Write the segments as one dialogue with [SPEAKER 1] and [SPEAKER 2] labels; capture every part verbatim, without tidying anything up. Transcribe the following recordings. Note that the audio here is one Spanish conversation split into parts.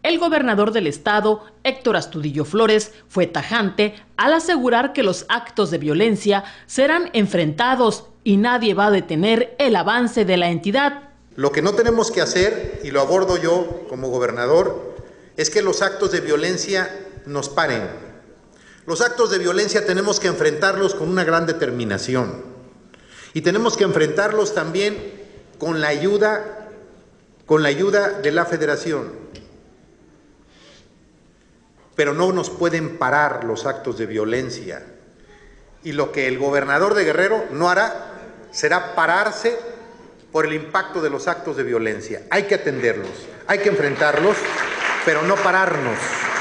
[SPEAKER 1] El gobernador del estado, Héctor Astudillo Flores, fue tajante al asegurar que los actos de violencia serán enfrentados y nadie va a detener el avance de la entidad.
[SPEAKER 2] Lo que no tenemos que hacer, y lo abordo yo como gobernador, es que los actos de violencia nos paren. Los actos de violencia tenemos que enfrentarlos con una gran determinación y tenemos que enfrentarlos también con la ayuda, con la ayuda de la Federación. Pero no nos pueden parar los actos de violencia. Y lo que el gobernador de Guerrero no hará será pararse por el impacto de los actos de violencia. Hay que atenderlos, hay que enfrentarlos, pero no pararnos.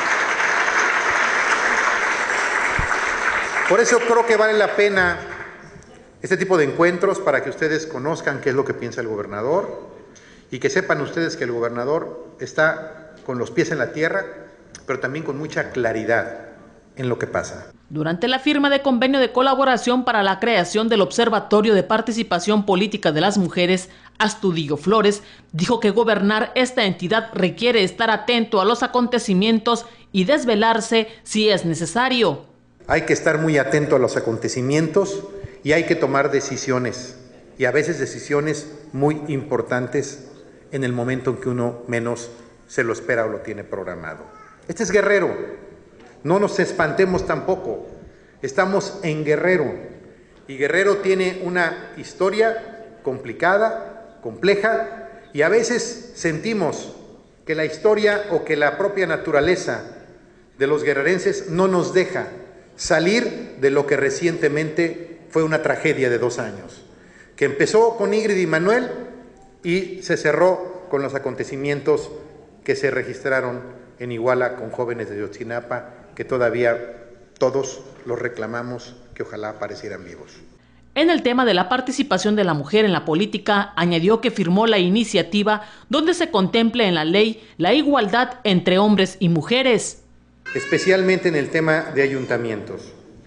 [SPEAKER 2] Por eso creo que vale la pena este tipo de encuentros para que ustedes conozcan qué es lo que piensa el gobernador y que sepan ustedes que el gobernador está con los pies en la tierra, pero también con mucha claridad en lo que pasa.
[SPEAKER 1] Durante la firma de convenio de colaboración para la creación del Observatorio de Participación Política de las Mujeres, Astudillo Flores dijo que gobernar esta entidad requiere estar atento a los acontecimientos y desvelarse si es necesario.
[SPEAKER 2] Hay que estar muy atento a los acontecimientos y hay que tomar decisiones, y a veces decisiones muy importantes en el momento en que uno menos se lo espera o lo tiene programado. Este es Guerrero, no nos espantemos tampoco, estamos en Guerrero, y Guerrero tiene una historia complicada, compleja, y a veces sentimos que la historia o que la propia naturaleza de los guerrerenses no nos deja salir de lo que recientemente fue una tragedia de dos años, que empezó con Ingrid y Manuel y se cerró con los acontecimientos que se registraron en Iguala con jóvenes de Ayotzinapa, que todavía todos los reclamamos que ojalá aparecieran vivos.
[SPEAKER 1] En el tema de la participación de la mujer en la política, añadió que firmó la iniciativa donde se contemple en la ley la igualdad entre hombres y mujeres.
[SPEAKER 2] Especialmente en el tema de ayuntamientos.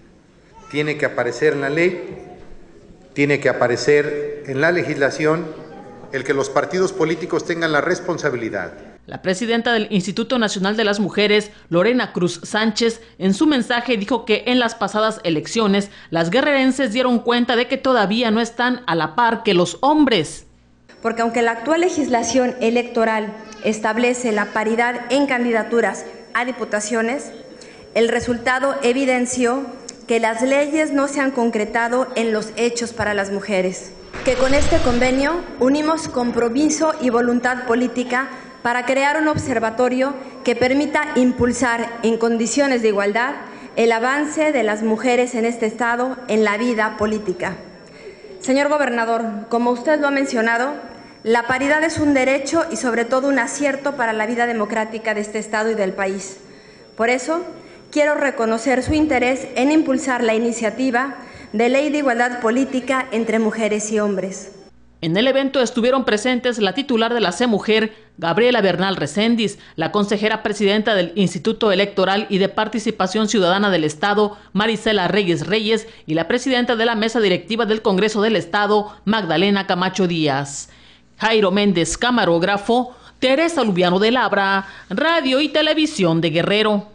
[SPEAKER 2] Tiene que aparecer en la ley, tiene que aparecer en la legislación el que los partidos políticos tengan la responsabilidad.
[SPEAKER 1] La presidenta del Instituto Nacional de las Mujeres, Lorena Cruz Sánchez, en su mensaje dijo que en las pasadas elecciones las guerrerenses dieron cuenta de que todavía no están a la par que los hombres.
[SPEAKER 3] Porque aunque la actual legislación electoral establece la paridad en candidaturas a diputaciones, el resultado evidenció que las leyes no se han concretado en los hechos para las mujeres. Que con este convenio unimos compromiso y voluntad política para crear un observatorio que permita impulsar en condiciones de igualdad el avance de las mujeres en este estado en la vida política. Señor gobernador, como usted lo ha mencionado, la paridad es un derecho y sobre todo un acierto para la vida democrática de este estado y del país. Por eso, quiero reconocer su interés en impulsar la iniciativa de Ley de Igualdad Política entre Mujeres y Hombres.
[SPEAKER 1] En el evento estuvieron presentes la titular de la CEMujer, Gabriela Bernal Recendis, la consejera presidenta del Instituto Electoral y de Participación Ciudadana del Estado, Marisela Reyes Reyes, y la presidenta de la mesa directiva del Congreso del Estado, Magdalena Camacho Díaz. Jairo Méndez, camarógrafo, Teresa Lubiano de Labra, Radio y Televisión de Guerrero.